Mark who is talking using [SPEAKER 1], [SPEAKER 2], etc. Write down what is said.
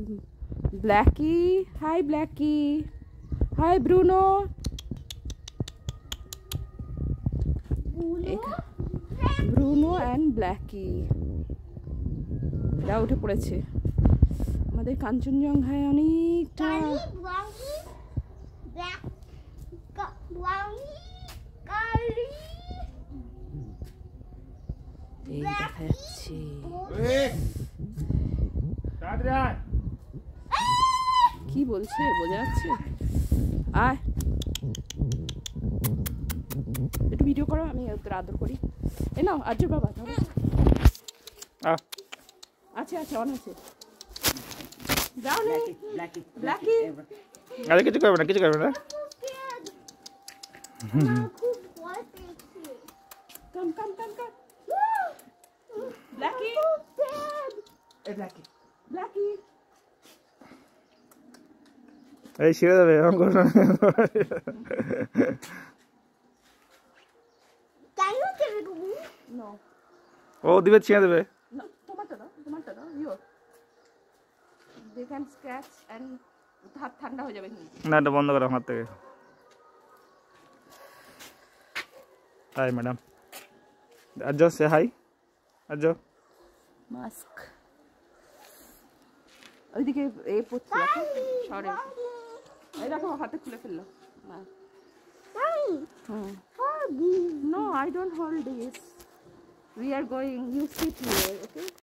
[SPEAKER 1] Blackie. Hi, Blackie. Hi, Bruno. Bruno and Blackie. এরা উঠে পড়েছে। আমাদের কাঞ্চনজঙ্ঘায় অনেকটা এই দেখা যাচ্ছে। কি বলছে বোঝা যাচ্ছে? আয় একটু ভিডিও করো, আমি তোর আদর করি। এ নাও আর্য বাবা ধরো। আছে আছে অন আছে। যাও নে ব্ল্যাকি।
[SPEAKER 2] আরে কিছু করবে না, কিছু করবে না।
[SPEAKER 1] Come come come come. Blackie এ ব্ল্যাকি ব্ল্যাকি।
[SPEAKER 2] এই ছেড়ে দেবে এরকম করবে না। ও দিবে, ছিঁড়ে দেবে।
[SPEAKER 1] হাত ঠান্ডা হয়ে যাবে।
[SPEAKER 2] না, এটা বন্ধ করো হাত থেকে। Hi madam. আজ সে হাই আজ।
[SPEAKER 1] মাস্ক ওইদিকে এ পড়ছে সরে। এই দেখো হাতে খুলে ফেললো। No, I don't hold this. We are going. You sit here, okay?